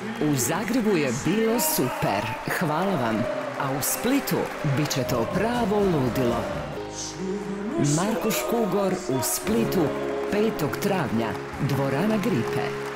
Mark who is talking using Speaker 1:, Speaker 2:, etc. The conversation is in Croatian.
Speaker 1: U Zagrebu je bilo super, hvala vam. A u Splitu bit će to pravo ludilo. Marko Škugor u Splitu 5. travnja, dvorana Gripe.